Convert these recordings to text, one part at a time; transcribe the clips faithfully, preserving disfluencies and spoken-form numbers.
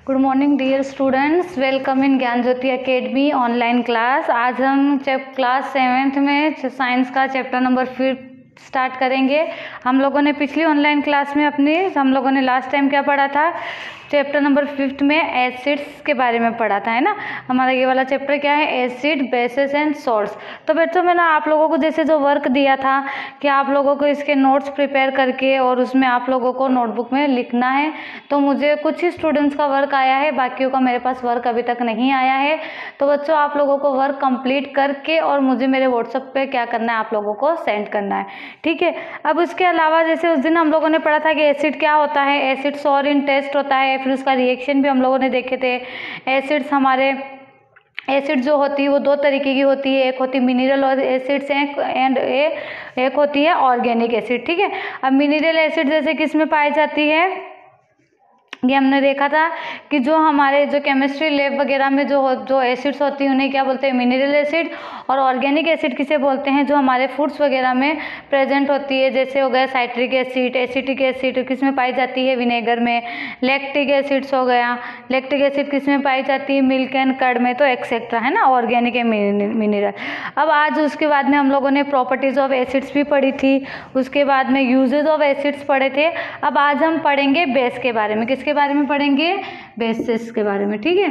Good morning dear students, welcome in Gyan Jyoti academy online class. आज हम chap class seventh में science का chapter number fifth start करेंगे। हम लोगों ने पिछली ऑनलाइन क्लास में अपनी हम लोगों ने लास्ट टाइम क्या पढ़ा था, चैप्टर नंबर फिफ्थ में एसिड्स के बारे में पढ़ा था, है ना। हमारा ये वाला चैप्टर क्या है, एसिड, बेसेस एंड सॉल्ट्स। तो बच्चों मैंने आप लोगों को जैसे जो वर्क दिया था कि आप लोगों को इसके नोट्स प्रिपेयर करके और उसमें आप लोगों को नोटबुक में लिखना है। तो मुझे कुछ ही स्टूडेंट्स का वर्क आया है, बाकियों का मेरे पास वर्क अभी तक नहीं आया है। तो बच्चों आप लोगों को वर्क कंप्लीट करके और मुझे मेरे व्हाट्सएप पे क्या करना है, आप लोगों को सेंड करना है, ठीक है। अब उसके अलावा जैसे उस दिन हम लोगों ने पढ़ा था कि एसिड क्या होता है, एसिड सॉल्वेंट टेस्ट होता है, फिर उसका रिएक्शन भी हम लोगों ने देखे थे। एसिड्स हमारे एसिड जो होती है वो दो तरीके की होती है, एक होती है मिनरल और एसिड्स एंड एक होती है ऑर्गेनिक एसिड, ठीक है। अब मिनरल एसिड जैसे किस में पाई जाती है, ये हमने देखा था कि जो हमारे जो केमिस्ट्री लैब वगैरह में जो जो एसिड्स होती हैं उन्हें क्या बोलते हैं, मिनरल एसिड। और ऑर्गेनिक एसिड किसे बोलते हैं, जो हमारे फूड्स वगैरह में प्रेजेंट होती है, जैसे हो गया साइट्रिक एसिड, एसिटिक एसिड किस में पाई जाती है, विनेगर में। लैक्टिक एसिड्स हो गया, लैक्टिक एसिड किस में पाई जाती है, मिल्क एंड कर्ड में। तो एक्सेट्रा, है ना, ऑर्गेनिक एंड मिनरल। अब आज उसके बाद में हम लोगों ने प्रॉपर्टीज ऑफ एसिड्स भी पढ़ी थी, उसके बाद में यूजेज ऑफ एसिड्स पढ़े थे। अब आज हम पढ़ेंगे बेस के बारे में। किसके बारे में पढ़ेंगे, बेसिस के बारे में, ठीक है।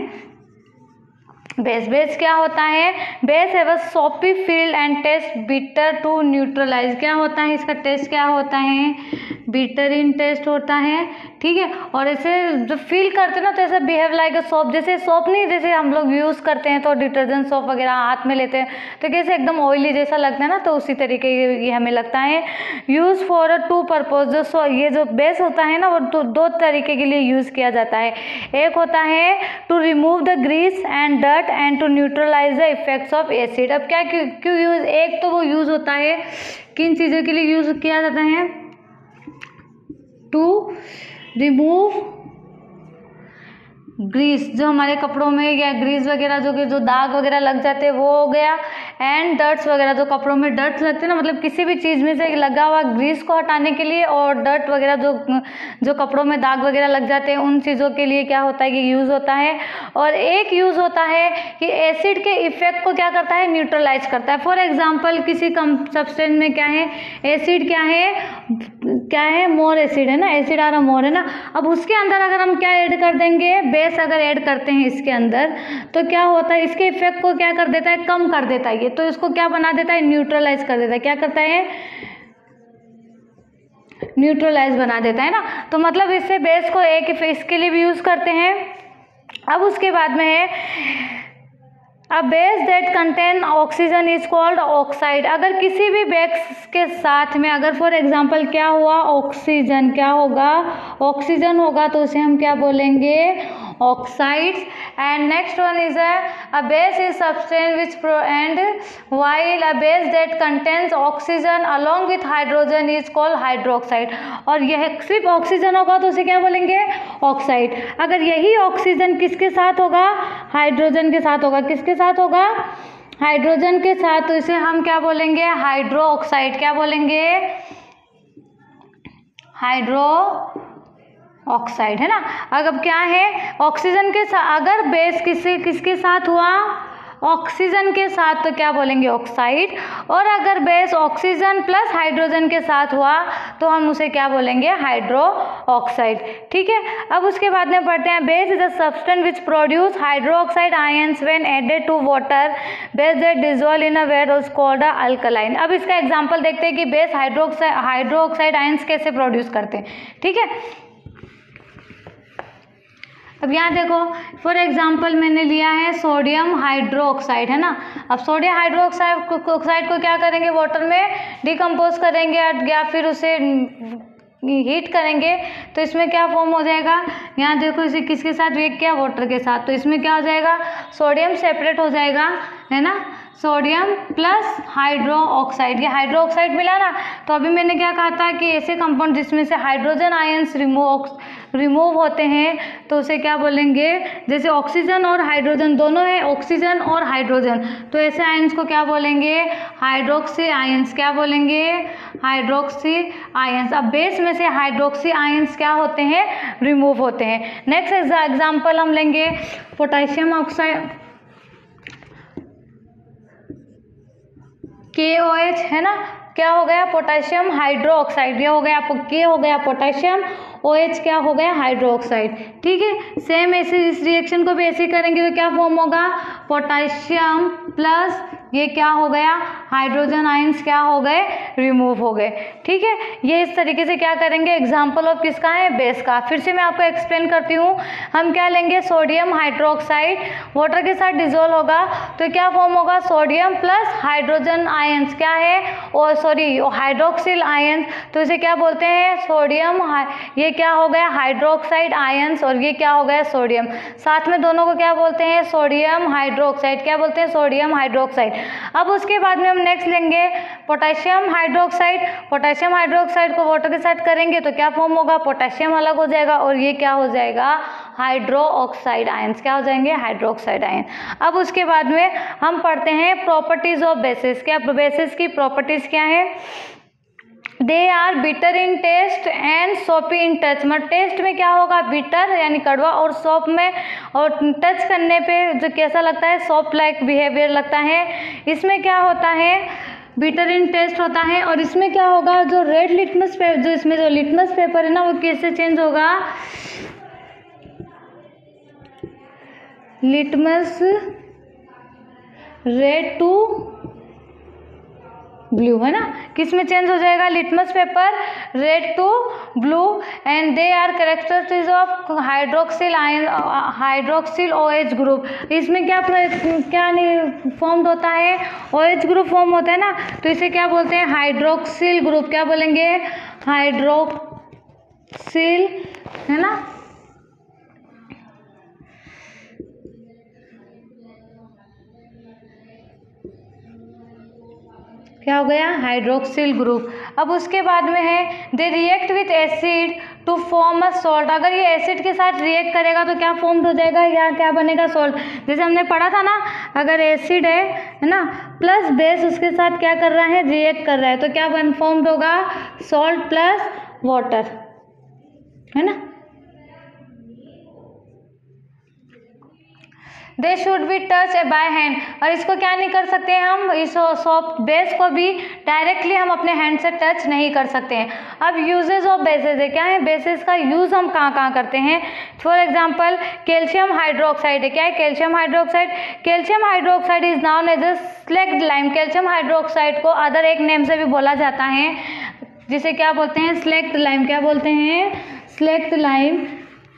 बेस बेस क्या होता है, बेस है बस soapy field and taste bitter to neutralize. क्या होता है इसका टेस्ट, क्या होता है, बिटर इन टेस्ट होता है, ठीक है। और ऐसे जो फील करते हैं ना तो ऐसा बिहेव लाइक अ सोप, जैसे सोप नहीं, जैसे हम लोग यूज़ करते हैं तो डिटर्जेंट सोप वगैरह हाथ में लेते हैं तो कैसे एकदम ऑयली जैसा लगता है ना, तो उसी तरीके ये हमें लगता है। Use for a two purpose, जो सो ये जो बेस होता है ना वो दो, दो तरीके के लिए यूज़ किया जाता है। एक होता है to remove the grease and dirt and to neutralize the effects of acid. अब क्या क्यों क्यों यूज़, एक तो वो यूज़ होता है किन चीज़ों के लिए यूज़ किया जाता है, टू रिमूव ग्रीस, जो हमारे कपड़ों में या ग्रीस वगैरह जो जो दाग वगैरह लग जाते हैं वो हो गया। एंड डर्ट्स वगैरह, जो कपड़ों में डर्ट्स लगते हैं ना, मतलब किसी भी चीज़ में से लगा हुआ ग्रीस को हटाने के लिए, और डर्ट वगैरह जो जो कपड़ों में दाग वगैरह लग जाते हैं उन चीज़ों के लिए क्या होता है कि यूज़ होता है। और एक यूज़ होता है कि एसिड के इफेक्ट को क्या करता है, न्यूट्रलाइज करता है। फॉर एग्जाम्पल किसी कम सब्सटेंस में क्या है, एसिड क्या है क्या है मोर एसिड है ना, एसिड आ रहा मोर है ना। अब उसके अंदर अगर हम क्या ऐड कर देंगे, बेस अगर ऐड करते हैं इसके अंदर, तो क्या होता है, इसके इफेक्ट को क्या कर देता है, कम कर देता है ये। तो इसको क्या बना देता है, न्यूट्रलाइज कर देता है। क्या करता है, न्यूट्रलाइज बना देता है ना। तो मतलब इससे बेस को एक इसके लिए भी यूज करते हैं। अब उसके बाद में है a base that contain oxygen is called oxide. अगर किसी भी बेस के साथ में अगर फॉर एग्जांपल क्या हुआ, ऑक्सीजन, क्या होगा, ऑक्सीजन होगा, तो उसे हम क्या बोलेंगे, oxides. And next one is a base is substance which and while a base that contains oxygen along with hydrogen is called hydroxide. और यह सिर्फ ऑक्सीजन होगा तो उसे क्या बोलेंगे, ऑक्साइड। अगर यही ऑक्सीजन किसके साथ होगा, हाइड्रोजन के साथ होगा। किसके साथ होगा, हाइड्रोजन के साथ, तो इसे हम क्या बोलेंगे, हाइड्रो ऑक्साइड। क्या बोलेंगे, हाइड्रो ऑक्साइड, है ना। अगर क्या है, ऑक्सीजन के साथ अगर बेस किसी किसके साथ हुआ, ऑक्सीजन के साथ, तो क्या बोलेंगे, ऑक्साइड। और अगर बेस ऑक्सीजन प्लस हाइड्रोजन के साथ हुआ तो हम उसे क्या बोलेंगे, हाइड्रो ऑक्साइड, ठीक है। अब उसके बाद में पढ़ते हैं base is a substance which produce hydro oxide ions when added to water. Base that dissolve in a water is called a alkaline. अब इसका एग्जांपल देखते हैं कि base hydro hydro oxide ions कैसे प्रोड्यूस करते हैं, ठीक है। अब यहाँ देखो, फॉर एग्जांपल मैंने लिया है सोडियम हाइड्रो ऑक्साइड, है ना। अब सोडियम हाइड्रो ऑक्साइड ऑक्साइड को क्या करेंगे, वाटर में डिकम्पोज करेंगे या फिर उसे हीट करेंगे तो इसमें क्या फॉर्म हो जाएगा, यहाँ देखो इसे किसके साथ रिएक्ट किया, वाटर के साथ, तो इसमें क्या हो जाएगा, सोडियम सेपरेट हो जाएगा, है ना। सोडियम प्लस हाइड्रो ऑक्साइड, ये हाइड्रो ऑक्साइड मिला ना। तो अभी मैंने क्या कहा था कि ऐसे कंपाउंड जिसमें से हाइड्रोजन आयंस रिमूव रिमूव होते हैं तो उसे क्या बोलेंगे, जैसे ऑक्सीजन और हाइड्रोजन दोनों है, ऑक्सीजन और हाइड्रोजन, तो ऐसे आयंस को क्या बोलेंगे, हाइड्रोक्सी आयंस। क्या बोलेंगे, हाइड्रोक्सी आयंस। अब बेस में से हाइड्रोक्सी आयंस क्या होते हैं, रिमूव होते हैं। नेक्स्ट एग्जाम्पल हम लेंगे पोटेशियम ऑक्साइड, के ओ एच है ना, क्या हो गया, पोटेशियम हाइड्रो ऑक्साइड, ये हो गया के हो गया पोटेशियम, ओ एच क्या हो गया, हाइड्रो ऑक्साइड। ठीक है, सेम ऐसे इस रिएक्शन को भी ऐसे ही करेंगे तो क्या फॉर्म होगा, पोटेशियम प्लस ये क्या हो गया, हाइड्रोजन आयंस क्या हो गए, रिमूव हो गए। ठीक है, ये इस तरीके से क्या करेंगे, एग्जाम्पल ऑफ किसका है, बेस का। फिर से मैं आपको एक्सप्लेन करती हूँ। हम क्या लेंगे, सोडियम हाइड्रोक्साइड वाटर के साथ डिजोल्व होगा तो क्या फॉर्म होगा, सोडियम प्लस हाइड्रोजन आयंस क्या है, और सॉरी हाइड्रोक्सिल आयंस, तो इसे क्या बोलते हैं, सोडियम, ये क्या हो गया, हाइड्रोक्साइड आयंस, और ये क्या हो गया, सोडियम। साथ में दोनों को क्या बोलते हैं, सोडियम हाइड्रोक्साइड। क्या बोलते हैं, सोडियम हाइड्रोक्साइड। अब उसके बाद में हम नेक्स्ट लेंगे पोटेशियम हाइड्रोक्साइड। पोटेशियम हाइड्रोक्साइड को वाटर के साथ करेंगे तो क्या फॉर्म होगा, पोटेशियम अलग हो जाएगा और ये क्या हो जाएगा, हाइड्रो ऑक्साइड आयंस। क्या हो जाएंगे, हाइड्रोक्साइड आयन। अब उसके बाद में हम पढ़ते हैं प्रॉपर्टीज ऑफ बेसिस। क्या बेसिस की प्रॉपर्टीज क्या है, they are bitter in taste and soapy in touch. मतलब टेस्ट में क्या होगा, बिटर यानी कड़वा, और सोप में और टच करने पे जो कैसा लगता है, सोप लाइक बिहेवियर लगता है। इसमें क्या होता है, बिटर इन टेस्ट होता है, और इसमें क्या होगा, जो रेड लिटमस पेपर, जो इसमें जो लिटमस पेपर है ना, वो कैसे चेंज होगा, लिटमस रेड टू ब्लू, है ना, किस में चेंज हो जाएगा, litmus paper red to blue, and they are characteristics of hydroxyl ion, hydroxyl OH group. इसमें क्या क्या नहीं फॉर्म होता है, ओएच ग्रुप फॉर्म होता है ना, तो इसे क्या बोलते हैं, हाइड्रोक्सिल ग्रुप। क्या बोलेंगे, हाइड्रोक्सिल, है ना। क्या हो गया, हाइड्रोक्सिल ग्रुप। अब उसके बाद में है they react with acid to form a salt. अगर ये एसिड के साथ रिएक्ट करेगा तो क्या फॉर्म हो जाएगा, या क्या बनेगा, सॉल्ट। जैसे हमने पढ़ा था ना, अगर एसिड है है ना, प्लस बेस उसके साथ क्या कर रहा है, रिएक्ट कर रहा है, तो क्या बन फॉर्म होगा, सॉल्ट प्लस वाटर, है ना। They should be touch by hand, और इसको क्या नहीं कर सकते हम, इस सॉफ्ट बेस को भी डायरेक्टली हम अपने हैंड से टच नहीं कर सकते हैं। अब यूजेस ऑफ बेसिस है, क्या है, बेसिस का यूज हम कहाँ कहाँ करते हैं। फॉर एग्जांपल कैल्शियम हाइड्रोक्साइड है, क्या है, calcium hydroxide. Calcium hydroxide is known as a slaked lime. Calcium hydroxide को अदर एक नेम से भी बोला जाता है, जिसे क्या बोलते हैं, स्लेक्ट लाइम। क्या बोलते हैं, स्लेक्ट लाइम।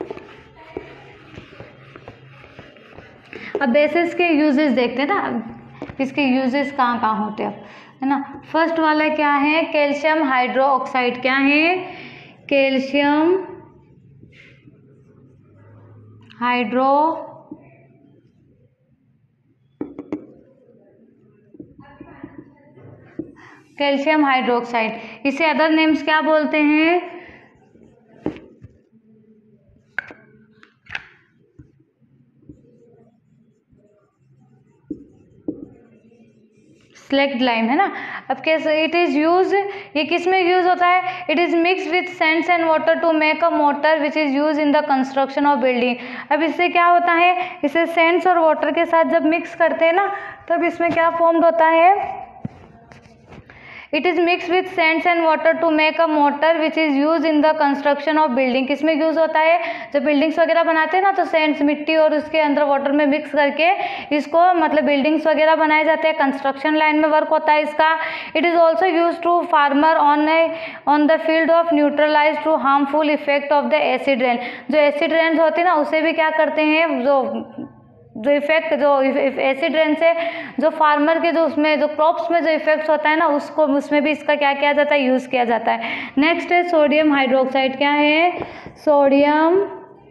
अब बेसिस के यूजेस देखते हैं ना, इसके यूजेस कहाँ कहाँ होते हैं, है ना। फर्स्ट वाला क्या है, कैल्शियम हाइड्रो ऑक्साइड। क्या है, कैल्शियम हाइड्रो कैल्शियम हाइड्रोक्साइड, इसे अदर नेम्स क्या बोलते हैं, स्लेक्ट लाइम, है ना। अब कैसे इट इज यूज, ये किस में यूज होता है, it is mix with sands and water to make a mortar which is use in the construction of building. अब इससे क्या होता है, इसे सैंड्स और वाटर के साथ जब मिक्स करते हैं ना, तब इसमें क्या फॉर्म होता है, it is mix with sands and water to make a mortar which is use in the construction of building. किसमें यूज होता है, जब बिल्डिंग्स वगैरह बनाते हैं ना, तो सैंड्स मिट्टी और उसके अंदर वाटर में मिक्स करके इसको मतलब बिल्डिंग्स वगैरह बनाए जाते हैं, कंस्ट्रक्शन लाइन में वर्क होता है इसका। It is also use to farmer on on the field of neutralize to harmful effect of the acid rain. जो एसिड रेन होती है ना, उसे भी क्या करते हैं, जो जो इफेक्ट जो एसिड रेन से जो फार्मर के जो उसमें जो क्रॉप्स में जो इफेक्ट्स होता है ना, उसको उसमें भी इसका क्या किया जाता है, यूज़ किया जाता है। नेक्स्ट है सोडियम हाइड्रोक्साइड। क्या है, सोडियम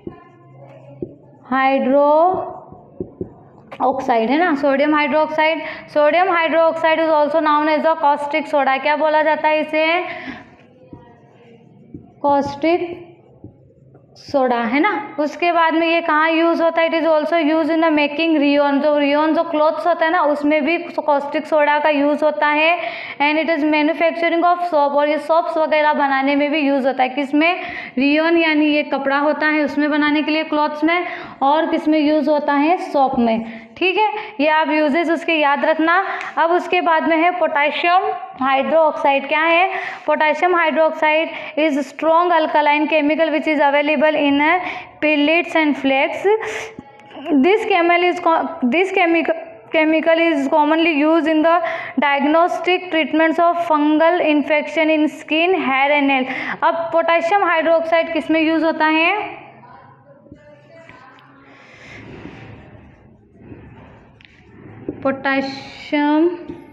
हाइड्रो ऑक्साइड, है ना, sodium hydroxide. Sodium hydroxide is also known as a caustic soda. क्या बोला जाता है इसे, कॉस्टिक सोडा, है ना। उसके बाद में ये कहाँ यूज़ होता है, it is also use in the making rayon, जो रियोन जो क्लॉथ्स होता है ना उसमें भी कॉस्टिक सोडा का यूज़ होता है। And it is manufacturing of soap, और ये सोप्स वगैरह बनाने में भी यूज़ होता है। किसमें, रियोन यानी ये कपड़ा होता है उसमें बनाने के लिए क्लॉथ्स में, और किसमें यूज़ होता है, सोप में। ठीक है, ये आप यूजेस उसके याद रखना। अब उसके बाद में है पोटेशियम हाइड्रोक्साइड। क्या है, potassium hydroxide is strong alkaline chemical which is available in pellets and flakes. This chemical is this chemical chemical is commonly used in the diagnostic treatments of fungal infection in skin, hair and nail. अब potassium hydroxide किस में use होता है, potassium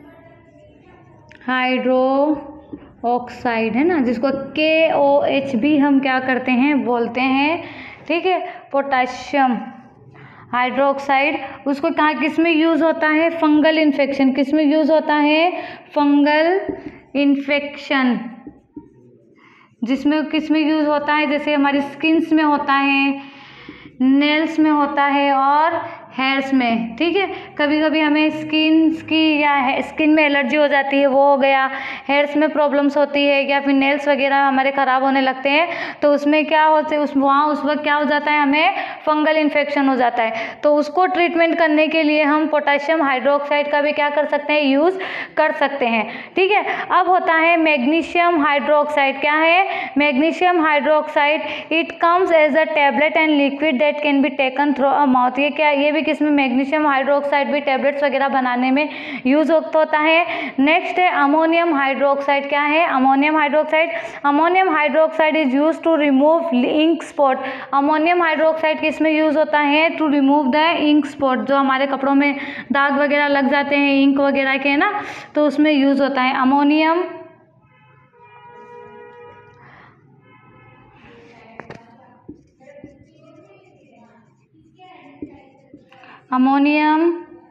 hydro oxide, है ना, जिसको के O H भी हम क्या करते हैं, बोलते हैं। ठीक है, पोटेशियम हाइड्रोक्साइड, उसको कहाँ किस में यूज़ होता है, फंगल इन्फेक्शन, किस में यूज़ होता है, फंगल इन्फेक्शन, जिसमें किस में यूज़ होता है, जैसे हमारी स्किन्स में होता है, नेल्स में होता है और हेयर्स में। ठीक है, कभी कभी हमें स्किन की या स्किन में एलर्जी हो जाती है, वो हो गया, हेयर्स में प्रॉब्लम्स होती है, या फिर नेल्स वगैरह हमारे ख़राब होने लगते हैं, तो उसमें क्या होते उस वहाँ उस वक्त क्या हो जाता है, हमें फंगल इन्फेक्शन हो जाता है। तो उसको ट्रीटमेंट करने के लिए हम पोटेशियम हाइड्रोक्साइड का भी क्या कर सकते हैं, यूज़ कर सकते हैं। ठीक है, अब होता है मैग्नीशियम हाइड्रोक्साइड। क्या है, magnesium hydroxide, it comes as a tablet and liquid that can be taken through a mouth. ये क्या, ये भी किसमें, मैग्नीशियम हाइड्रोक्साइड भी टैबलेट्स वगैरह बनाने में यूज होता है। नेक्स्ट है अमोनियम हाइड्रोक्साइड। क्या है, ammonium hydroxide, ammonium hydroxide is use to remove ink spot. Ammonium hydroxide किसमें यूज होता है, to remove the ink spot, जो हमारे कपड़ों में दाग वगैरह लग जाते हैं इंक वगैरह के, ना, तो उसमें यूज होता है अमोनियम अमोनियम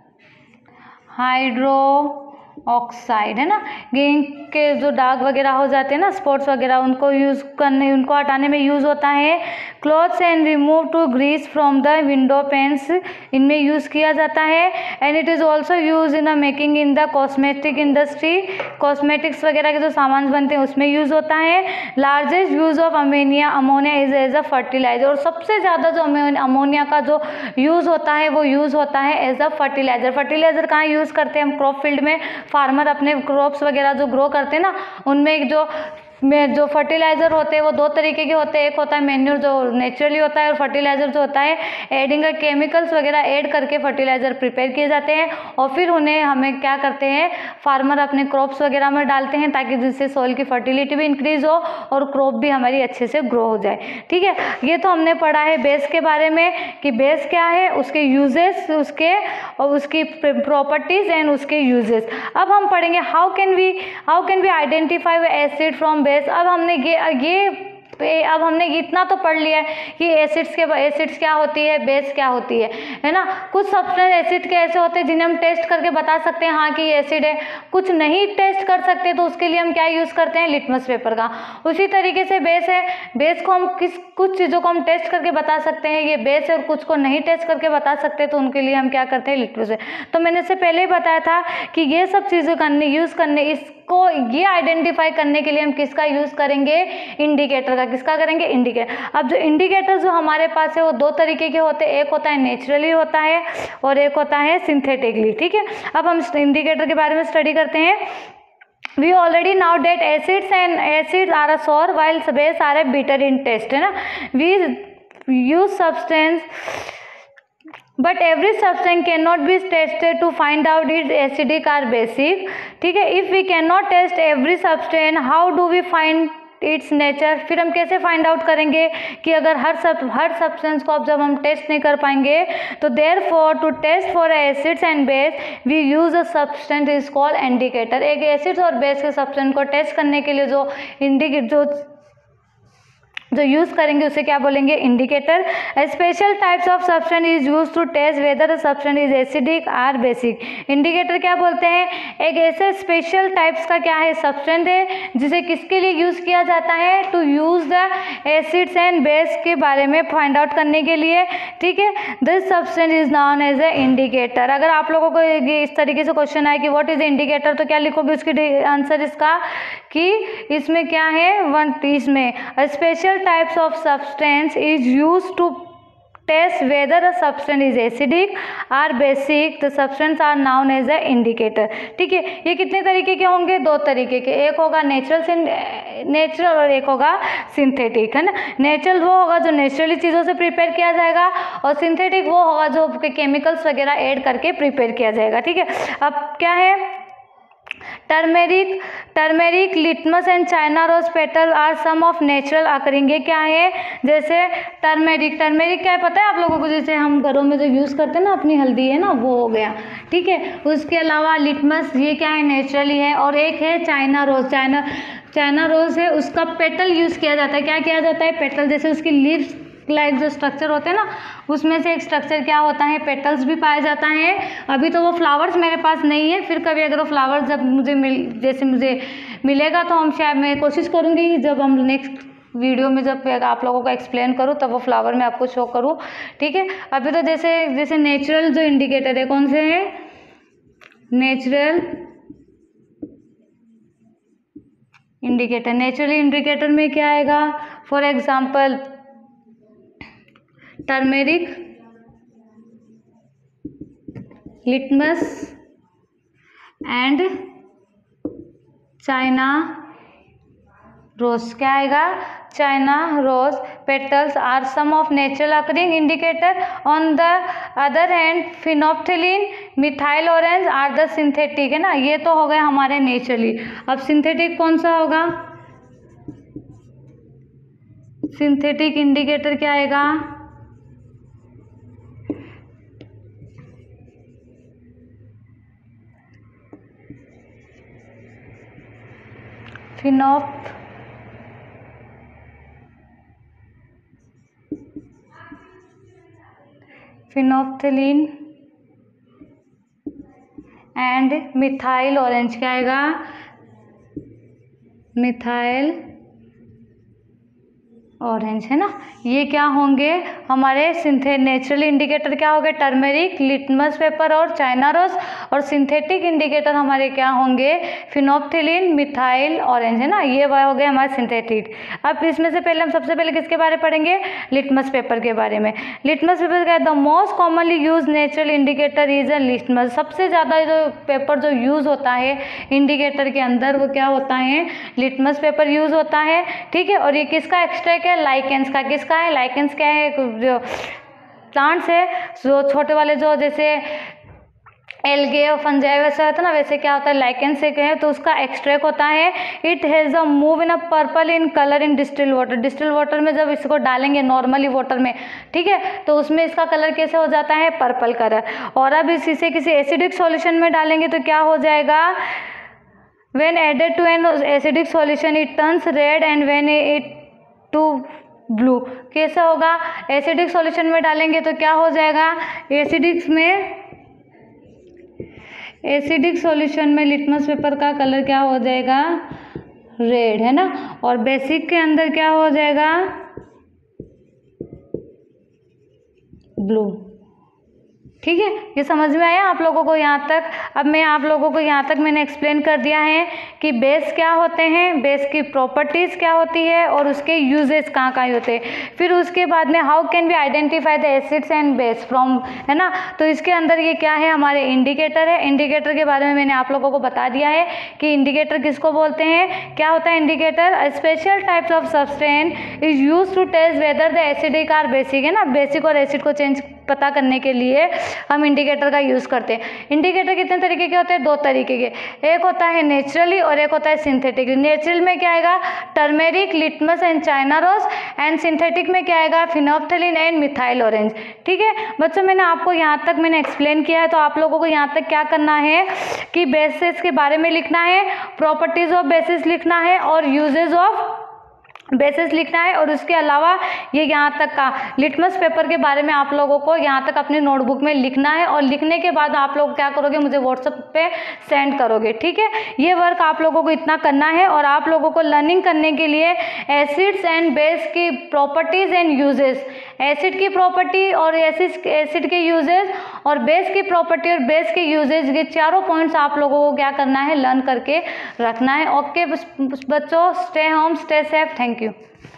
हाइड्रो ऑक्साइड, है ना। इंक के जो दाग वगैरह हो जाते हैं ना, स्पॉट्स वगैरह, उनको यूज़ करने उनको हटाने में यूज़ होता है। Clothes and remove to grease from the window panes, इनमें यूज़ किया जाता है। And it is also use in a making in the cosmetic industry, cosmetics वगैरह के जो सामान बनते हैं उसमें यूज़ होता है। Largest use of ammonia ammonia is as a fertilizer, और सबसे ज़्यादा जो अमोनिया का जो यूज़ होता है वो यूज़ होता है एज अ फर्टिलाइजर। फर्टिलाइजर कहाँ यूज़ करते हैं हम, क्रॉप फील्ड में, फार्मर अपने क्रॉप्स वगैरह जो ग्रो करते हैं ना, उनमें जो में जो फर्टिलाइज़र होते हैं वो दो तरीके के होते हैं। एक होता है मैन्योर जो नेचुरली होता है, और फर्टिलाइज़र जो होता है एडिंग केमिकल्स वगैरह ऐड करके फर्टिलाइज़र प्रिपेयर किए जाते हैं, और फिर उन्हें हमें क्या करते हैं, फार्मर अपने क्रॉप्स वगैरह में डालते हैं, ताकि जिससे सॉइल की फर्टिलिटी भी इंक्रीज हो और क्रॉप भी हमारी अच्छे से ग्रो हो जाए। ठीक है, ये तो हमने पढ़ा है बेस के बारे में कि बेस क्या है, उसके यूजेस, उसके और उसकी प्रॉपर्टीज एंड उसके यूजेस। अब हम पढ़ेंगे how can we how can we identify acid from base. अब हमने ये ये अब हमने इतना तो पढ़ लिया है कि एसिड्स के एसिड्स क्या होती है, बेस क्या होती है, है ना। कुछ सब्सटेंस एसिड के ऐसे होते हैं जिन्हें हम टेस्ट करके बता सकते हैं हाँ कि ये एसिड है, कुछ नहीं टेस्ट कर सकते, तो उसके लिए हम क्या यूज़ करते हैं, लिटमस पेपर का। उसी तरीके से बेस है, बेस को हम किस कुछ चीज़ों को हम टेस्ट करके बता सकते हैं ये बेस है, और कुछ को नहीं टेस्ट करके बता सकते, तो उनके लिए हम क्या करते हैं, लिटमस पेपर। तो मैंने इससे पहले ही बताया था कि ये सब चीज़ें करने यूज़ करने इसको ये आइडेंटिफाई करने के लिए हम किसका यूज़ करेंगे, इंडिकेटर का। किसका करेंगे, इंडिकेटर। अब जो इंडिकेटर जो हमारे पास है वो दो तरीके के होते हैं, एक होता है नेचुरली होता है और एक होता है सिंथेटिकली। ठीक है, अब हम इंडिकेटर के बारे में स्टडी करते हैं। We already know that acids and acids are a sour while base are a bitter in taste, है ना। We use substance but every substance cannot be tested to find out its acidic or basic। ठीक है, if we cannot test every substance, how do we find its nature. फिर हम कैसे find out करेंगे कि अगर हर सब हर सब्सटेंस को अब जब हम टेस्ट नहीं कर पाएंगे, तो therefore to test for acids and base we use a substance is called indicator. एक एसिड्स और बेस के सब्सटेंस को टेस्ट करने के लिए जो इंडिकेट जो जो यूज़ करेंगे उसे क्या बोलेंगे, indicator. Special types of substance is use to test whether the substance is acidic or basic. Indicator क्या बोलते हैं, एक ऐसे स्पेशल टाइप्स का क्या है, सब्सटेंस है जिसे किसके लिए यूज़ किया जाता है, to use the acids and base के बारे में फाइंड आउट करने के लिए, ठीक है। This substance is known as a indicator. अगर आप लोगों को इस तरीके से क्वेश्चन आए कि व्हाट इज इंडिकेटर, तो क्या लिखोगे उसकी आंसर इसका कि इसमें क्या है, वन इसमें special types of substance is use to test whether a substance is acidic or basic, the substance are known as a indicator, ठीक है। ये कितने तरीके के होंगे, दो तरीके के, एक होगा नेचुरल नेचुरल और एक होगा सिंथेटिक, है ना। नेचुरल वो होगा जो नेचुरली चीज़ों से प्रिपेयर किया जाएगा और सिंथेटिक वो होगा जो केमिकल्स वगैरह ऐड करके प्रिपेयर किया जाएगा, ठीक है। अब क्या है, turmeric turmeric litmus and China rose petal are some of natural occurring. ये क्या है, जैसे टर्मेरिक टर्मेरिक क्या है पता है आप लोगों को, जैसे हम घरों में जो यूज़ करते हैं ना अपनी हल्दी है ना, वो हो गया, ठीक है। उसके अलावा लिटमस ये क्या है, नेचुरली है। और एक है China rose, China China rose है, उसका पेटल यूज़ किया जाता है। क्या किया जाता है, पेटल, जैसे उसकी लीव्स लाइक जो स्ट्रक्चर होते हैं ना, उसमें से एक स्ट्रक्चर क्या होता है, पेटल्स भी पाया जाता है। अभी तो वो फ्लावर्स मेरे पास नहीं है, फिर कभी अगर वो फ्लावर्स जब मुझे मिल जैसे मुझे मिलेगा तो हम शायद मैं कोशिश करूँगी जब हम नेक्स्ट वीडियो में जब आप लोगों को एक्सप्लेन करूँ तब वो फ्लावर मैं आपको शो करूँ, ठीक है। अभी तो जैसे जैसे नेचुरल जो इंडिकेटर है कौन से हैं, नेचुरल इंडिकेटर। नेचुरल इंडिकेटर में क्या आएगा, for example turmeric, litmus and China rose. क्या आएगा, China rose petals are some of natural occurring indicator. On the other hand phenolphthalein, methyl orange are the synthetic, है ना। ये तो हो गए हमारे नेचुरली। अब सिंथेटिक कौन सा होगा, सिंथेटिक इंडिकेटर क्या आएगा, फिनोप फिनोप्थिलीन एंड मिथाइल ऑरेंज। क्या आएगा, मिथाइल ऑरेंज, है ना। ये क्या होंगे हमारे सिंथे नेचुरल इंडिकेटर क्या हो गए, टर्मेरिक, लिटमस पेपर और चाइना रोज। और सिंथेटिक इंडिकेटर हमारे क्या होंगे, फिनोप्थिलीन, मिथाइल ऑरेंज, है ना। ये हो गए हमारे सिंथेटिक। अब इसमें से पहले हम सबसे पहले किसके बारे में पढ़ेंगे, लिटमस पेपर के बारे में। लिटमस पेपर का the most commonly use natural indicator is a litmus. सबसे ज़्यादा जो पेपर जो यूज़ होता है इंडिकेटर के अंदर वो क्या होता है, लिटमस पेपर यूज़ होता है, ठीक है। और ये किसका एक्सट्रैक्ट है, लाइकेंस का। किसका है, लाइकेंस क्या है, जो प्लांट्स है जो छोटे वाले जो जैसे एल्गे और फंजाई वैसे होता है ना, वैसे क्या होता है लाइकेंस से कहें तो उसका एक्सट्रैक्ट होता है। It has a mauve in a purple in colour in distil water. Distil water में जब इसको डालेंगे नॉर्मली वाटर में, ठीक है, तो उसमें इसका कलर कैसे हो जाता है, पर्पल कलर। और अब इस इसे किसी एसिडिक सॉल्यूशन में डालेंगे तो क्या हो जाएगा, when added to an acidic solution it turns red and when it to blue। कैसे होगा, एसिडिक सॉल्यूशन में डालेंगे तो क्या हो जाएगा, एसिडिक में एसिडिक सॉल्यूशन में लिटमस पेपर का कलर क्या हो जाएगा, रेड, है ना। और बेसिक के अंदर क्या हो जाएगा, ब्लू, ठीक है। ये समझ में आया आप लोगों को यहाँ तक। अब मैं आप लोगों को यहाँ तक मैंने एक्सप्लेन कर दिया है कि बेस क्या होते हैं, बेस की प्रॉपर्टीज़ क्या होती है और उसके यूजेस कहाँ कहाँ होते हैं। फिर उसके बाद में how can we identify the acids and base from, है ना। तो इसके अंदर ये क्या है, हमारे इंडिकेटर है। इंडिकेटर के बारे में मैंने आप लोगों को बता दिया है कि इंडिकेटर किसको बोलते हैं, क्या होता है indicator, special types of substance is use to test whether the acidic or basic, है ना। बेसिक और एसिड को चेंज पता करने के लिए हम इंडिकेटर का यूज़ करते हैं। इंडिकेटर कितने तरीके के होते हैं, दो तरीके के, एक होता है नेचुरली और एक होता है सिंथेटिक। नेचुरल में क्या आएगा, turmeric, litmus and China rose. And synthetic में क्या आएगा, फिनोप्थिलीन एंड मिथाइल ऑरेंज, ठीक है। बच्चों मैंने आपको यहाँ तक मैंने एक्सप्लेन किया है, तो आप लोगों को यहाँ तक क्या करना है कि बेसिस के बारे में लिखना है, प्रॉपर्टीज ऑफ बेसिस लिखना है और यूजेज ऑफ बेसिस लिखना है। और उसके अलावा ये यहाँ तक का लिटमस पेपर के बारे में आप लोगों को यहाँ तक अपनी नोटबुक में लिखना है, और लिखने के बाद आप लोग क्या करोगे, मुझे व्हाट्सएप पे सेंड करोगे, ठीक है। ये वर्क आप लोगों को इतना करना है। और आप लोगों को लर्निंग करने के लिए एसिड्स एंड बेस की प्रॉपर्टीज एंड यूजेस, एसिड की प्रॉपर्टी और एसिड एसिड के यूजेस और बेस की प्रॉपर्टी और बेस के यूजेस, ये चारों पॉइंट्स आप लोगों को क्या करना है, लर्न करके रखना है। ओके बच्चों, stay home, stay safe, thank you.